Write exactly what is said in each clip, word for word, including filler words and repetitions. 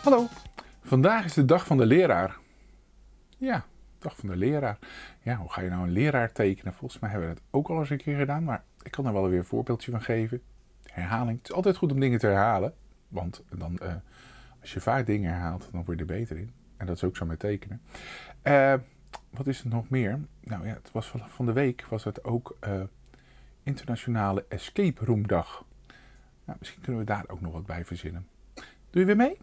Hallo, vandaag is de dag van de leraar. Ja, dag van de leraar. Ja, hoe ga je nou een leraar tekenen? Volgens mij hebben we dat ook al eens een keer gedaan, maar ik kan er wel weer een voorbeeldje van geven. Herhaling. Het is altijd goed om dingen te herhalen, want dan, uh, als je vaak dingen herhaalt, dan word je er beter in. En dat is ook zo met tekenen. Uh, wat is er nog meer? Nou ja, het was van de week was het ook uh, Internationale Escape Room Dag. Nou, misschien kunnen we daar ook nog wat bij verzinnen. Doe je weer mee?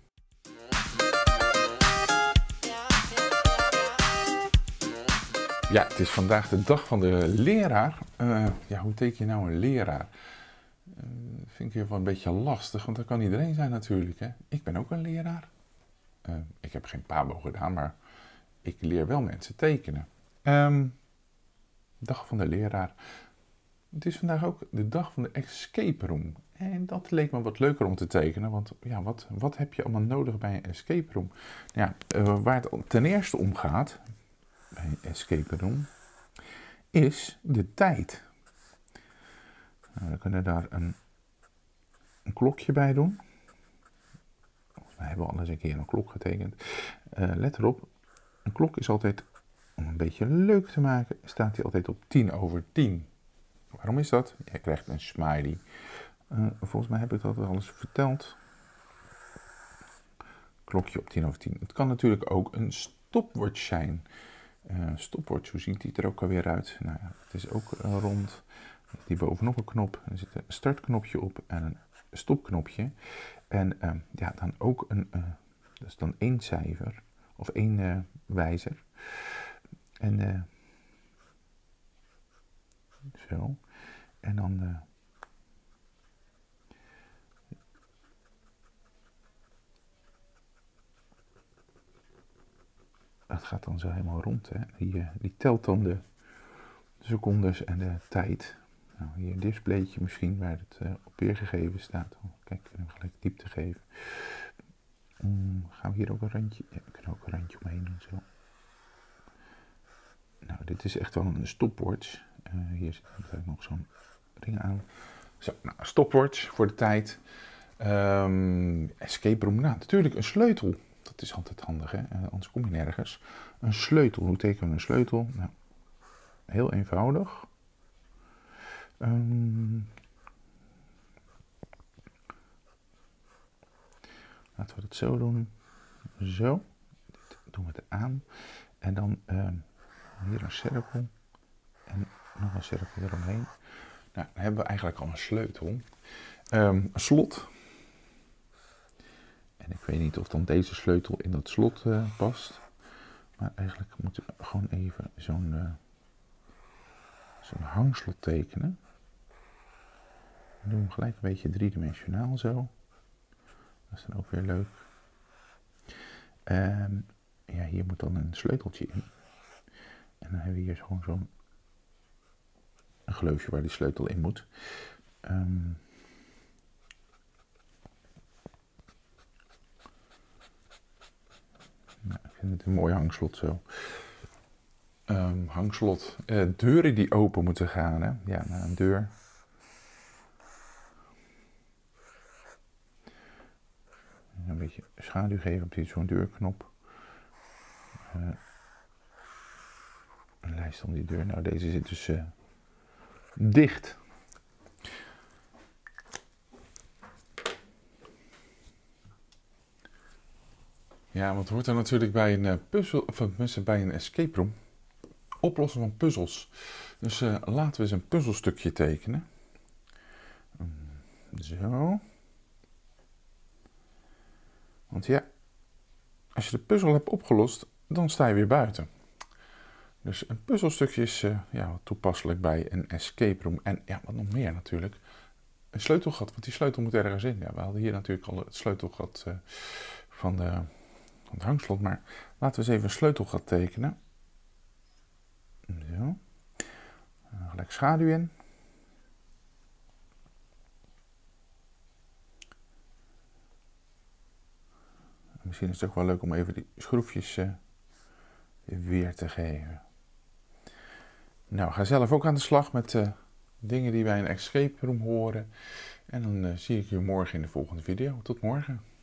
Ja, het is vandaag de dag van de leraar. Uh, ja, hoe teken je nou een leraar? Uh, vind ik weer wel een beetje lastig, want dat kan iedereen zijn natuurlijk. Hè? Ik ben ook een leraar. Uh, ik heb geen pabo gedaan, maar ik leer wel mensen tekenen. Um, dag van de leraar. Het is vandaag ook de dag van de escape room. En dat leek me wat leuker om te tekenen, want ja, wat, wat heb je allemaal nodig bij een escape room? Ja, uh, waar het ten eerste om gaat bij een escape room, is de tijd. Nou, we kunnen daar een, een klokje bij doen. We hebben al eens een keer een klok getekend. Uh, let erop, een klok is altijd, om een beetje leuk te maken, staat die altijd op tien over tien. Waarom is dat? Je krijgt een smiley. Uh, volgens mij heb ik dat al eens verteld. Klokje op tien over tien. Het kan natuurlijk ook een stopwatch zijn. Uh, stopwatch, hoe ziet die er ook alweer uit? Nou ja, het is ook uh, rond. Die bovenop een knop. Er zit een startknopje op en een stopknopje. En uh, ja, dan ook een, uh, dat is dan één cijfer. Of één uh, wijzer. En uh, zo. En dan uh, dat gaat dan zo helemaal rond. Hè? Die, uh, die telt dan de secondes en de tijd. Nou, hier een displaytje misschien waar het uh, op weergegeven staat. Oh, kijk, kunnen we gelijk diepte geven. Um, gaan we hier ook een randje? Ja, we kunnen ook een randje omheen doen zo. Nou, dit is echt wel een stopwatch. Uh, hier zit natuurlijk nog zo'n ring aan. Zo, nou, een stopwatch voor de tijd. Um, escape room, nou, natuurlijk een sleutel. Dat is altijd handig, hè? Uh, anders kom je nergens. Een sleutel, hoe tekenen we een sleutel? Nou, heel eenvoudig. Um, laten we het zo doen. Zo. Dit doen we eraan. En dan um, hier een cirkel. En nog een cirkel eromheen. Nou, dan hebben we eigenlijk al een sleutel. Um, een slot. En ik weet niet of dan deze sleutel in dat slot uh, past. Maar eigenlijk moeten we gewoon even zo'n uh, zo'n hangslot tekenen. Dan doen we gelijk een beetje driedimensionaal zo. Dat is dan ook weer leuk. Um, ja, hier moet dan een sleuteltje in. En dan hebben we hier gewoon zo'n een gleufje waar die sleutel in moet. Um, nou, ik vind het een mooi hangslot zo. Um, hangslot. Uh, deuren die open moeten gaan. Hè? Ja, naar een deur. Een beetje schaduw geven op zo'n deurknop. Uh, een lijst om die deur. Nou, deze zit dus uh, dicht. Ja, wat hoort er natuurlijk bij een uh, puzzel, of mensen bij een escape room? Oplossen van puzzels. Dus uh, laten we eens een puzzelstukje tekenen. Um, zo. Want ja, als je de puzzel hebt opgelost, dan sta je weer buiten. Dus een puzzelstukje is uh, ja, toepasselijk bij een escape room. En ja, wat nog meer natuurlijk. Een sleutelgat, want die sleutel moet ergens in. Ja, we hadden hier natuurlijk al het sleutelgat uh, van, de, van het hangslot. Maar laten we eens even een sleutelgat tekenen. Zo. En gelijk schaduw in. Misschien is het ook wel leuk om even die schroefjes uh, weer te geven. Nou, ga zelf ook aan de slag met uh, dingen die bij een escape room horen. En dan uh, zie ik je morgen in de volgende video. Tot morgen.